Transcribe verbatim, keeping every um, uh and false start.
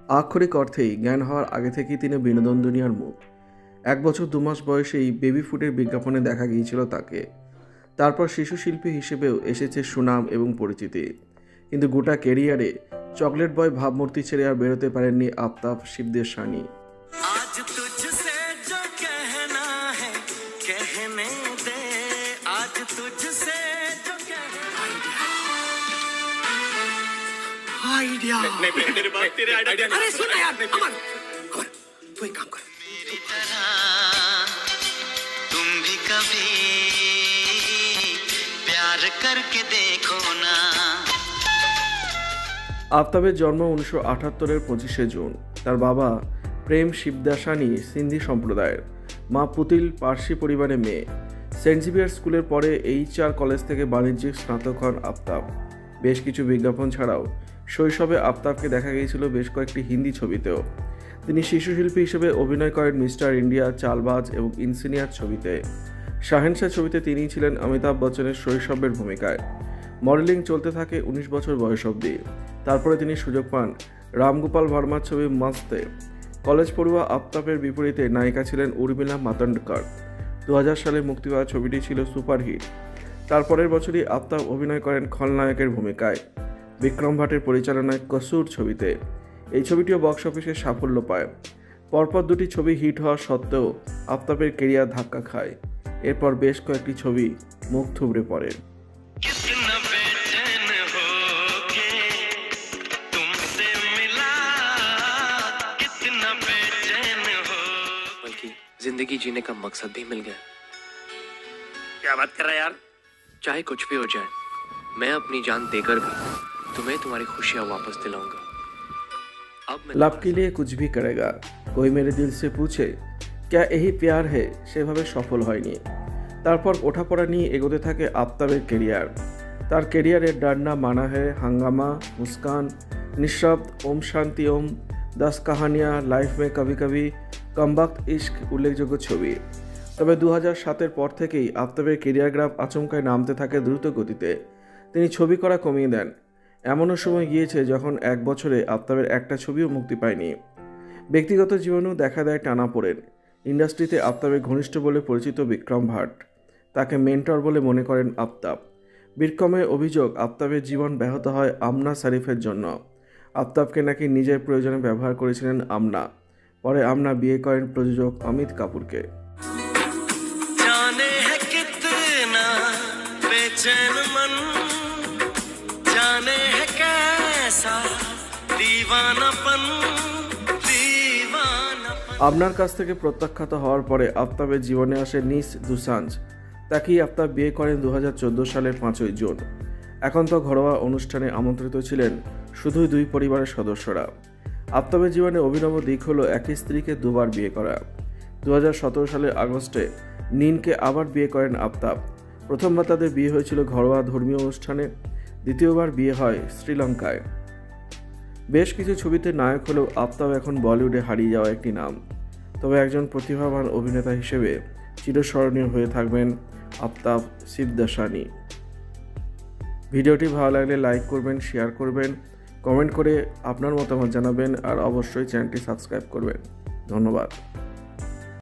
আক্ষরিক অর্থেই জ্ঞান হওয়ার আগে থেকেই তিনি বিনোদন দুনিয়ার মুখ। এক বছর দু মাস বয়সেই বেবি ফুডের বিজ্ঞাপনে দেখা গিয়েছিল তাকে। তারপর শিশু শিল্পী হিসেবেও এসেছে সুনাম এবং পরিচিতি। কিন্তু গোটা ক্যারিয়ারে চকলেট বয় ভাবমূর্তি ছেড়ে আর বেরোতে পারেননি আফতাব শিবদেশানি। आइडिया नहीं नहीं तेरे बात तेरे आइडिया अरे सुन यार अमन अमन तू एक काम कर मेरी तरह तुम भी कभी प्यार करके देखो ना। আফতাবের জন্ম উনিশশো আটাত্তরের পঁচিশে জুন। তার বাবা প্রেম শিবদাসানি সিন্ধি সম্প্রদায়ের, মা পুতিল পার্সি পরিবারের মেয়ে। সেন্ট জেভিয়ার স্কুলের পরে এইচআর কলেজ থেকে বাণিজ্যিক স্নাতক হন আফতাব। বেশ কিছু বিজ্ঞাপন ছাড়াও শৈশবে আফতাবকে দেখা গিয়েছিল বেশ কয়েকটি হিন্দি ছবিতেও। তিনি শিশু শিল্পী হিসেবে অভিনয় করেন মিস্টার ইন্ডিয়া, চালবাজ এবং ইনসিনিয়ার ছবিতে। শাহেনশাহ ছবিতে তিনিই ছিলেন অমিতাভ বচ্চনের শৈশবের ভূমিকায়। মডেলিং চলতে থাকে উনিশ বছর বয়স অবধি। তারপরে তিনি সুযোগ পান রামগোপাল ভার্মার ছবি মস্তে। কলেজ পড়ুয়া আফতাবের বিপরীতে নায়িকা ছিলেন উর্মিলা মাতন্ডকর। দু হাজার সালে মুক্তি পাওয়া ছবিটি ছিল সুপারহিট। তারপরের বছরই আফতাব অভিনয় করেন খলনায়কের ভূমিকায় বিক্রম ভাটের পরিচালনায় কসুর ছবিতে। এই ছবিটিও বক্স অফিসে সাফল্য পায়। পরপর দুটি ছবি হিট হওয়া সত্ত্বেও আফতাবের কেরিয়ার ধাক্কা খায়। এরপর বেশ কয়েকটি ছবি মুখ থুবড়ে পড়ে। जिंदगी जीने का मकसद भी मिल गया। क्या बात कर रहा है यार? चाहे कुछ भी हो जाए, मैं अपनी जान देकर भी तुम्हें तुम्हारी खुशियां वापस दिलाऊंगा। अब मैं लब के लिए कुछ भी करेगा, कोई मेरे दिल से पूछे क्या यही प्यार है সেভাবে সফল হয়নি। তারপর ওঠাপড়া নিয়ে এগোতে থাকে আফতাবের কেরিয়ার। তার কেরিয়ারে ডান্না, মানা হে, হাঙ্গামা, মুস্কান, নিঃশব্দ, ওম শান্তি ওম, দশ কাহানিয়া, লাইফ মে কভি কভি, কমবক্ত ইশক উল্লেখযোগ্য ছবি। তবে দু হাজার সাতের পর থেকেই আফতাবের কেরিয়ার গ্রাফ আচমকায় নামতে থাকে দ্রুত গতিতে। তিনি ছবি করা কমিয়ে দেন। এমনও সময় গিয়েছে যখন এক বছরে আফতাবের একটা ছবিও মুক্তি পায়নি। ব্যক্তিগত জীবনেও দেখা দেয় টানাপোড়েন। ইন্ডাস্ট্রিতে আফতাবের ঘনিষ্ঠ বলে পরিচিত বিক্রম ভাট তাকে মেন্টর বলে মনে করেন আফতাব। বিক্রমের অভিযোগ আফতাবের জীবন ব্যাহত হয় আমনা শরীফের জন্য। আফতাবকে নাকি নিজের প্রয়োজনে ব্যবহার করেছিলেন আমনা। পরে আমনা বিয়ে করেন প্রযোজক অমিত কাপুরকে। আমনার কাছ থেকে প্রত্যাখ্যাত হওয়ার পরে আফতাবের জীবনে আসে নিস দুসাঞ্জ। তাকেই আফতাব বিয়ে করেন দু হাজার চোদ্দো সালের পাঁচই জুন। এখন তো ঘরোয়া অনুষ্ঠানে আমন্ত্রিত ছিলেন শুধুই দুই পরিবারের সদস্যরা। আফতাবের জীবনে অভিনব দিক হলো একই স্ত্রীকে দুবার বিয়ে করা। দু হাজার সতেরো সালের আগস্টে নিনকে আবার বিয়ে করেন আফতাব। প্রথমবার তাদের বিয়ে হয়েছিল ঘরোয়া ধর্মীয় অনুষ্ঠানে, দ্বিতীয়বার বিয়ে হয় শ্রীলঙ্কায়। বেশ কিছু ছবিতে নায়ক হলেও আফতাব এখন বলিউডে হারিয়ে যাওয়া একটি নাম। তবে একজন প্রতিভাবান অভিনেতা হিসেবে চিরস্মরণীয় হয়ে থাকবেন আফতাব শিবদাসানি। ভিডিওটি ভালো লাগলে লাইক করবেন, শেয়ার করবেন, কমেন্ট করে আপনার মতামত জানাবেন আর অবশ্যই চ্যানেলটি সাবস্ক্রাইব করবেন। ধন্যবাদ।